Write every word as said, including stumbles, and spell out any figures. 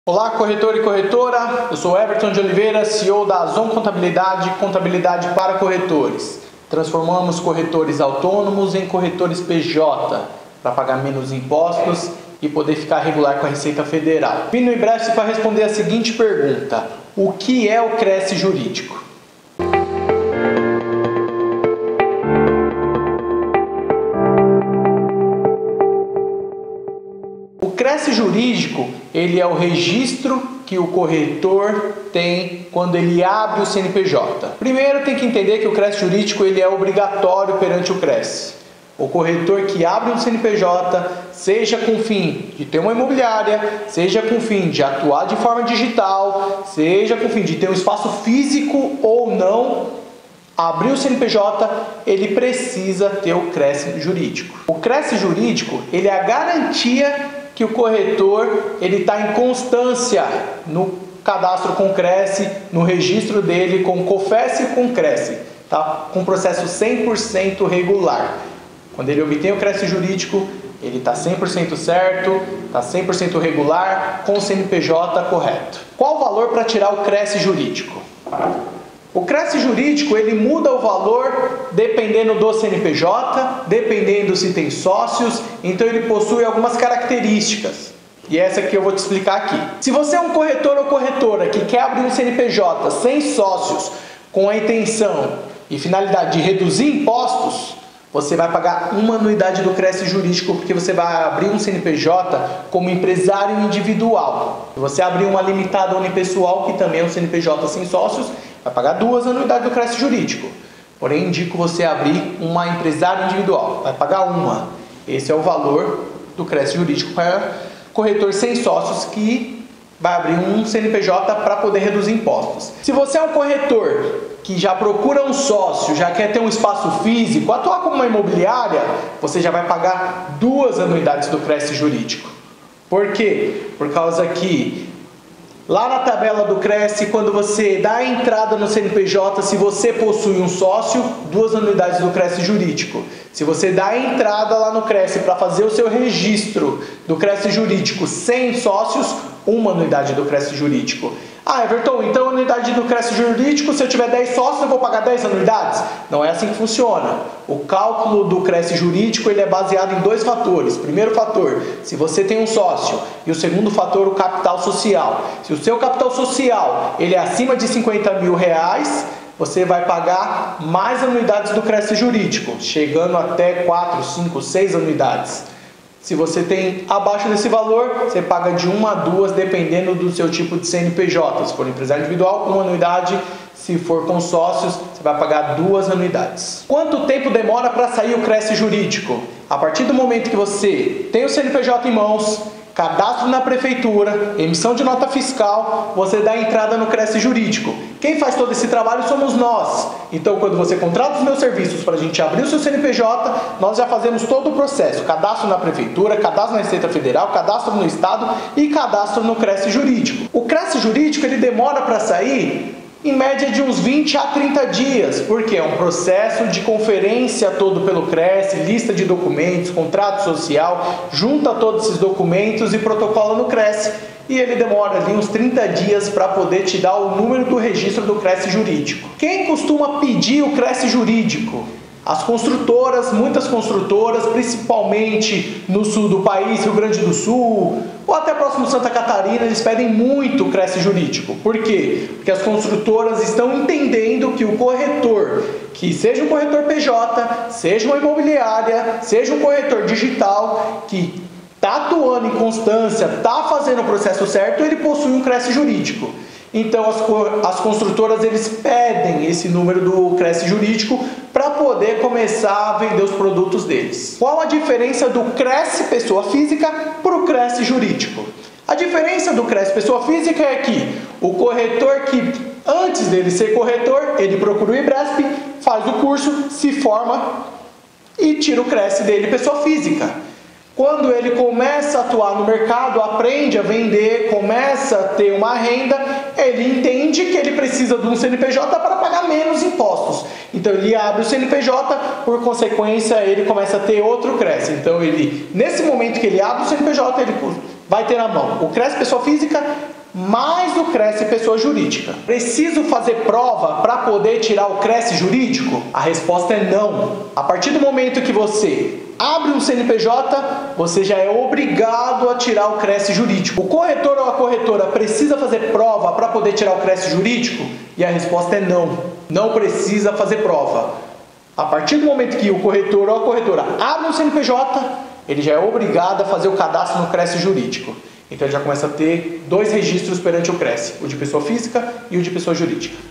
Olá, corretor e corretora, eu sou Everton de Oliveira, C E O da Zon Contabilidade, contabilidade para corretores. Transformamos corretores autônomos em corretores P J, para pagar menos impostos e poder ficar regular com a Receita Federal. Vim no Ibrest para responder a seguinte pergunta: o que é o Cresce Jurídico? O Cresce Jurídico, ele é o registro que o corretor tem quando ele abre o C N P J. Primeiro tem que entender que o Cresce Jurídico ele é obrigatório perante o Cresce. O corretor que abre um C N P J, seja com fim de ter uma imobiliária, seja com fim de atuar de forma digital, seja com fim de ter um espaço físico ou não, abrir o C N P J, ele precisa ter o Cresce Jurídico. O Cresce Jurídico, ele é a garantia que o corretor ele está em constância no cadastro com Cresce, no registro dele com COFES e com Cresce, tá? Com processo cem por cento regular. Quando ele obtém o Cresce Jurídico, ele está cem por cento certo, está cem por cento regular, com o C N P J correto. Qual o valor para tirar o Cresce Jurídico? O Cresce Jurídico ele muda o valor dependendo do C N P J, dependendo se tem sócios, então ele possui algumas características. E essa aqui eu vou te explicar aqui. Se você é um corretor ou corretora que quer abrir um C N P J sem sócios, com a intenção e finalidade de reduzir impostos, você vai pagar uma anuidade do Cresce Jurídico, porque você vai abrir um C N P J como empresário individual. Se você abrir uma limitada unipessoal, que também é um C N P J sem sócios, vai pagar duas anuidades do Cresce Jurídico. Porém, indico você abrir uma empresário individual, vai pagar uma. Esse é o valor do Cresce Jurídico para corretor sem sócios que vai abrir um C N P J para poder reduzir impostos. Se você é um corretor que já procura um sócio, já quer ter um espaço físico, atuar como uma imobiliária, você já vai pagar duas anuidades do Cresce Jurídico. Por quê? Por causa que lá na tabela do Cresce, quando você dá a entrada no C N P J, se você possui um sócio, duas anuidades do Cresce Jurídico. Se você dá a entrada lá no Cresce para fazer o seu registro do Cresce Jurídico sem sócios, uma anuidade do Cresce Jurídico. Ah, Everton, então a anuidade do Cresce Jurídico, se eu tiver dez sócios, eu vou pagar dez anuidades? Não é assim que funciona. O cálculo do Cresce Jurídico ele é baseado em dois fatores. Primeiro fator, se você tem um sócio, e o segundo fator, o capital social. Se o seu capital social ele é acima de cinquenta mil reais, você vai pagar mais anuidades do Cresce Jurídico, chegando até quatro, cinco, seis anuidades. Se você tem abaixo desse valor, você paga de uma a duas, dependendo do seu tipo de C N P J. Se for empresário individual, uma anuidade. Se for com sócios, você vai pagar duas anuidades. Quanto tempo demora para sair o Cresce Jurídico? A partir do momento que você tem o C N P J em mãos, cadastro na prefeitura, emissão de nota fiscal, você dá entrada no Cresce Jurídico. Quem faz todo esse trabalho somos nós. Então, quando você contrata os meus serviços para a gente abrir o seu C N P J, nós já fazemos todo o processo. Cadastro na prefeitura, cadastro na Receita Federal, cadastro no Estado e cadastro no Cresce Jurídico. O Cresce Jurídico ele demora para sair em média de uns vinte a trinta dias, porque é um processo de conferência todo pelo Cresce, lista de documentos, contrato social, junta todos esses documentos e protocola no Cresce. E ele demora ali uns trinta dias para poder te dar o número do registro do Cresce Jurídico. Quem costuma pedir o Cresce Jurídico? As construtoras, muitas construtoras, principalmente no sul do país, Rio Grande do Sul, ou até próximo Santa Catarina, eles pedem muito o Cresce Jurídico. Por quê? Porque as construtoras estão entendendo que o corretor, que seja um corretor P J, seja uma imobiliária, seja um corretor digital, que está atuando em constância, está fazendo o processo certo, ele possui um Cresce Jurídico. Então as, as construtoras eles pedem esse número do Cresce Jurídico para poder começar a vender os produtos deles. Qual a diferença do Cresce Pessoa Física para o Cresce Jurídico? A diferença do Cresce Pessoa Física é que o corretor que antes dele ser corretor, ele procura o Ibrest, faz o curso, se forma e tira o Cresce dele Pessoa Física. Quando ele começa a atuar no mercado, aprende a vender, começa a ter uma renda, ele entende que ele precisa de um C N P J para pagar menos impostos. Então ele abre o C N P J, por consequência ele começa a ter outro Cresce. Então ele, nesse momento que ele abre o C N P J, ele vai ter na mão o CRES Pessoa Física mais o CRES Pessoa Jurídica. Preciso fazer prova para poder tirar o CRES Jurídico? A resposta é não. A partir do momento que você abre um C N P J, você já é obrigado a tirar o CRES Jurídico. O corretor ou a corretora precisa fazer prova para poder tirar o CRES Jurídico? E a resposta é não. Não precisa fazer prova. A partir do momento que o corretor ou a corretora abre um C N P J, ele já é obrigado a fazer o cadastro no CRES Jurídico. Então ele já começa a ter dois registros perante o CRES, o de pessoa física e o de pessoa jurídica.